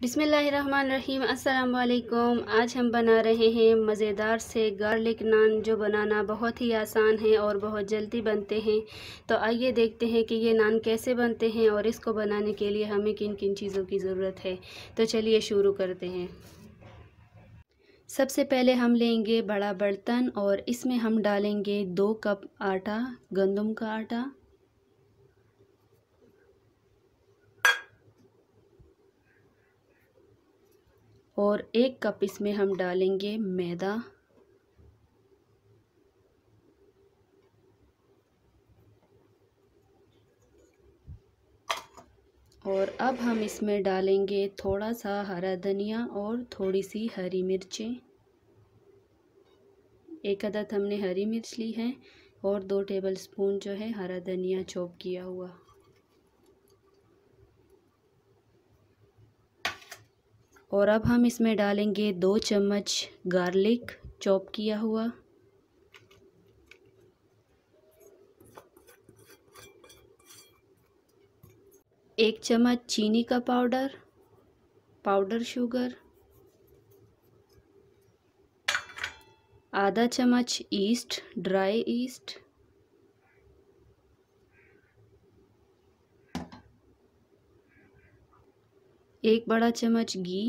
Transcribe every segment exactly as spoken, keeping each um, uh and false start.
बिस्मिल्लाहिर्रहमानिर्रहीम। अस्सलाम वालेकुम। आज हम बना रहे हैं मज़ेदार से गार्लिक नान, जो बनाना बहुत ही आसान है और बहुत जल्दी बनते हैं। तो आइए देखते हैं कि ये नान कैसे बनते हैं और इसको बनाने के लिए हमें किन किन चीज़ों की ज़रूरत है। तो चलिए शुरू करते हैं। सबसे पहले हम लेंगे बड़ा बर्तन और इसमें हम डालेंगे दो कप आटा, गंदम का आटा। और एक कप इसमें हम डालेंगे मैदा। और अब हम इसमें डालेंगे थोड़ा सा हरा धनिया और थोड़ी सी हरी मिर्चें। एक अदद हमने हरी मिर्च ली है और दो टेबलस्पून जो है हरा धनिया चॉप किया हुआ। और अब हम इसमें डालेंगे दो चम्मच गार्लिक चॉप किया हुआ। एक चम्मच चीनी का पाउडर, पाउडर शुगर, आधा चम्मच ईस्ट, ड्राई ईस्ट, एक बड़ा चम्मच घी,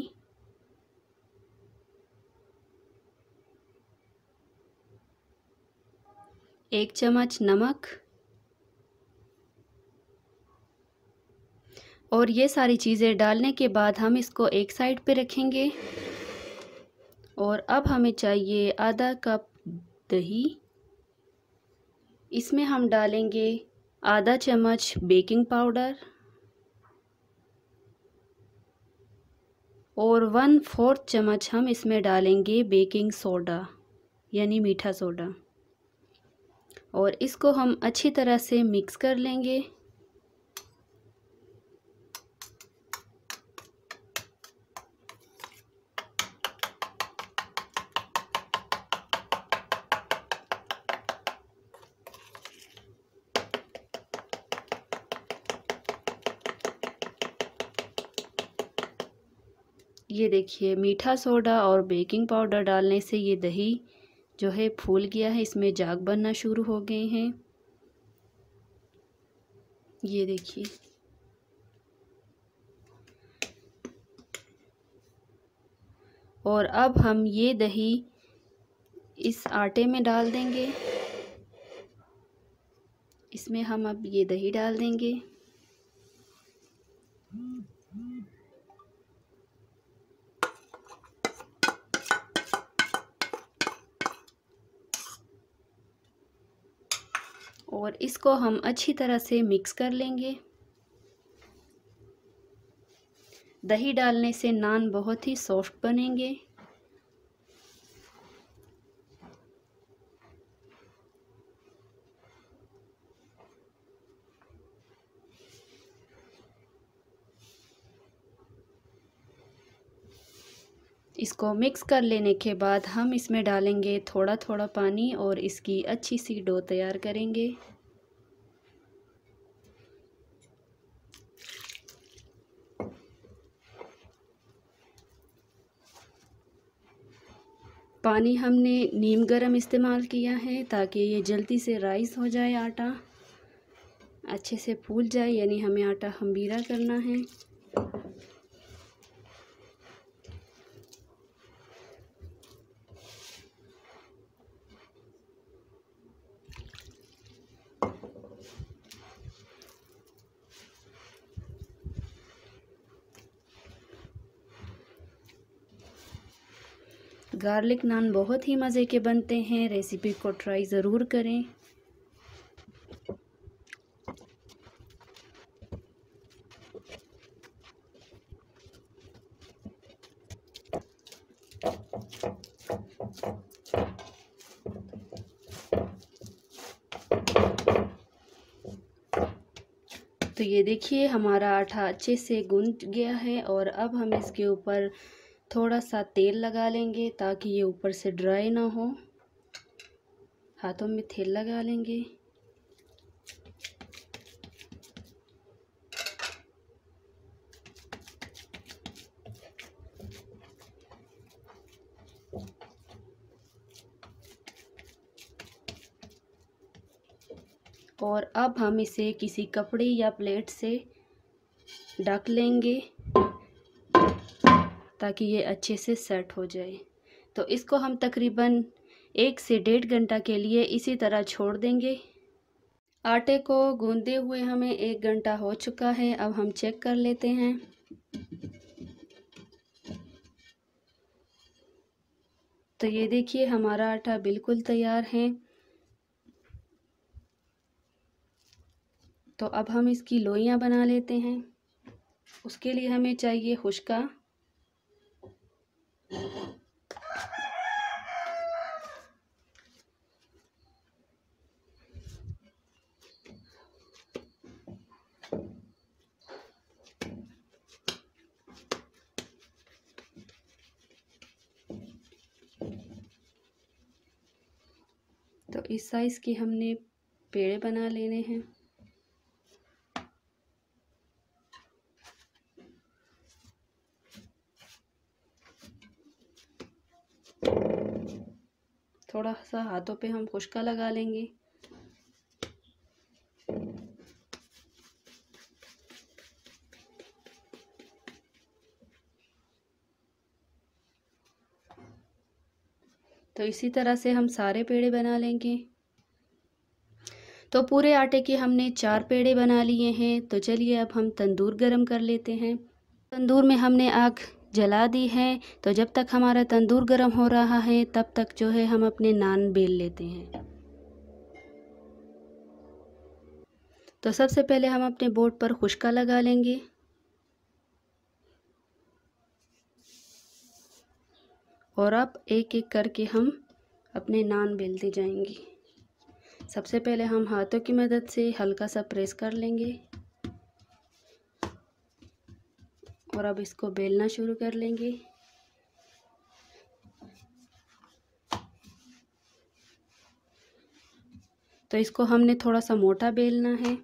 एक चम्मच नमक। और ये सारी चीज़ें डालने के बाद हम इसको एक साइड पे रखेंगे। और अब हमें चाहिए आधा कप दही। इसमें हम डालेंगे आधा चम्मच बेकिंग पाउडर और वन फोर्थ चम्मच हम इसमें डालेंगे बेकिंग सोडा यानी मीठा सोडा। और इसको हम अच्छी तरह से मिक्स कर लेंगे। ये देखिए, मीठा सोडा और बेकिंग पाउडर डालने से ये दही जो है फूल गया है, इसमें जाग बनना शुरू हो गए हैं। ये देखिए। और अब हम ये दही इस आटे में डाल देंगे। इसमें हम अब ये दही डाल देंगे। और इसको हम अच्छी तरह से मिक्स कर लेंगे। दही डालने से नान बहुत ही सॉफ्ट बनेंगे। इसको मिक्स कर लेने के बाद हम इसमें डालेंगे थोड़ा थोड़ा पानी और इसकी अच्छी सी डो तैयार करेंगे। पानी हमने नीम गरम इस्तेमाल किया है ताकि ये जल्दी से राइस हो जाए, आटा अच्छे से फूल जाए, यानी हमें आटा खमीरा करना है। गार्लिक नान बहुत ही मज़े के बनते हैं। रेसिपी को ट्राई ज़रूर करें। तो ये देखिए, हमारा आटा अच्छे से गूंथ गया है। और अब हम इसके ऊपर थोड़ा सा तेल लगा लेंगे ताकि ये ऊपर से ड्राई ना हो। हाथों में तेल लगा लेंगे। और अब हम इसे किसी कपड़े या प्लेट से ढक लेंगे ताकि ये अच्छे से सेट हो जाए। तो इसको हम तकरीबन एक से डेढ़ घंटा के लिए इसी तरह छोड़ देंगे। आटे को गूंदे हुए हमें एक घंटा हो चुका है। अब हम चेक कर लेते हैं। तो ये देखिए हमारा आटा बिल्कुल तैयार है। तो अब हम इसकी लोइयां बना लेते हैं। उसके लिए हमें चाहिए खुश्का। तो इस साइज़ के हमने पेड़े बना लेने हैं। थोड़ा सा हाथों पे हम खुश्का लगा लेंगे। तो इसी तरह से हम सारे पेड़े बना लेंगे। तो पूरे आटे के हमने चार पेड़े बना लिए हैं। तो चलिए अब हम तंदूर गरम कर लेते हैं। तंदूर में हमने आग जला दी है। तो जब तक हमारा तंदूर गरम हो रहा है तब तक जो है हम अपने नान बेल लेते हैं। तो सबसे पहले हम अपने बोर्ड पर खुश्का लगा लेंगे। और अब एक एक करके हम अपने नान बेलते जाएंगे। सबसे पहले हम हाथों की मदद से हल्का सा प्रेस कर लेंगे और अब इसको बेलना शुरू कर लेंगे। तो इसको हमने थोड़ा सा मोटा बेलना है।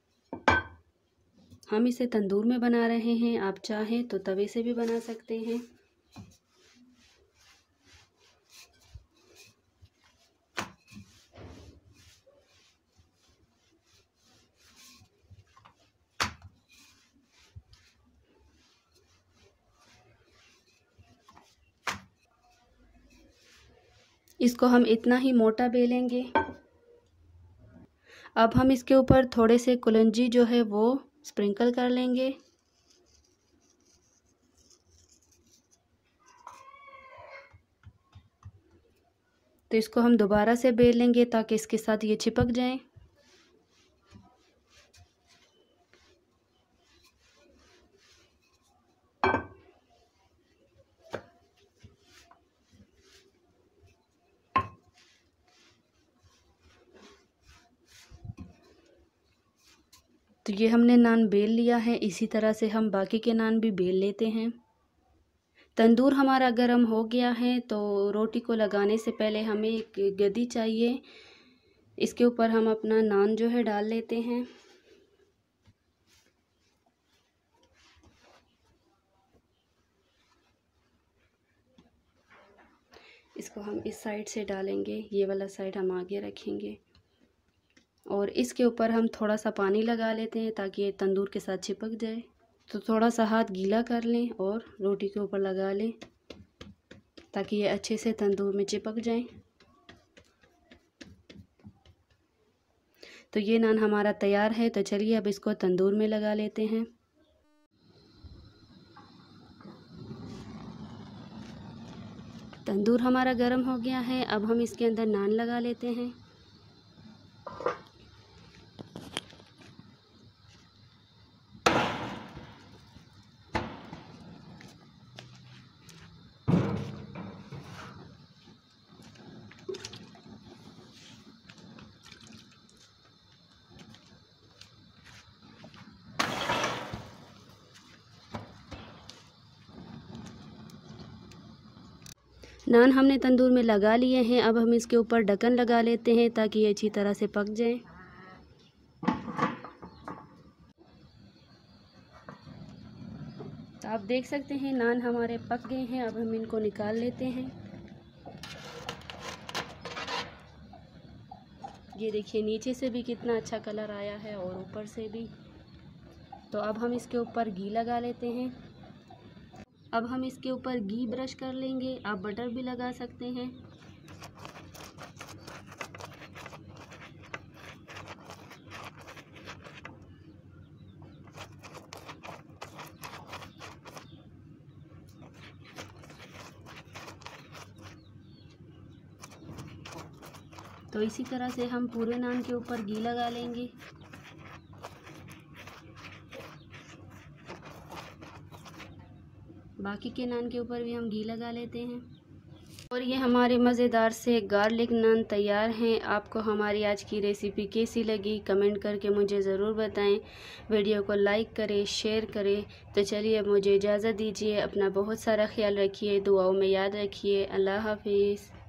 हम इसे तंदूर में बना रहे हैं, आप चाहें तो तवे से भी बना सकते हैं। इसको हम इतना ही मोटा बेलेंगे। अब हम इसके ऊपर थोड़े से कुलंजी जो है वो स्प्रिंकल कर लेंगे। तो इसको हम दोबारा से बेल लेंगे ताकि इसके साथ ये चिपक जाए। तो ये हमने नान बेल लिया है। इसी तरह से हम बाकी के नान भी बेल लेते हैं। तंदूर हमारा गरम हो गया है। तो रोटी को लगाने से पहले हमें एक गद्दी चाहिए। इसके ऊपर हम अपना नान जो है डाल लेते हैं। इसको हम इस साइड से डालेंगे, ये वाला साइड हम आगे रखेंगे और इसके ऊपर हम थोड़ा सा पानी लगा लेते हैं ताकि ये तंदूर के साथ चिपक जाए। तो थोड़ा सा हाथ गीला कर लें और रोटी के ऊपर लगा लें ताकि ये अच्छे से तंदूर में चिपक जाए। तो ये नान हमारा तैयार है। तो चलिए अब इसको तंदूर में लगा लेते हैं। तंदूर हमारा गर्म हो गया है। अब हम इसके अंदर नान लगा लेते हैं। नान हमने तंदूर में लगा लिए हैं। अब हम इसके ऊपर ढक्कन लगा लेते हैं ताकि ये अच्छी तरह से पक जाए। तो आप देख सकते हैं नान हमारे पक गए हैं। अब हम इनको निकाल लेते हैं। ये देखिए नीचे से भी कितना अच्छा कलर आया है और ऊपर से भी। तो अब हम इसके ऊपर घी लगा लेते हैं। अब हम इसके ऊपर घी ब्रश कर लेंगे, आप बटर भी लगा सकते हैं। तो इसी तरह से हम पूरे नान के ऊपर घी लगा लेंगे। बाकी के नान के ऊपर भी हम घी लगा लेते हैं। और ये हमारे मज़ेदार से गार्लिक नान तैयार हैं। आपको हमारी आज की रेसिपी कैसी लगी कमेंट करके मुझे ज़रूर बताएं। वीडियो को लाइक करें, शेयर करें। तो चलिए अब मुझे इजाज़त दीजिए। अपना बहुत सारा ख्याल रखिए, दुआओं में याद रखिए। अल्लाह हाफिज़।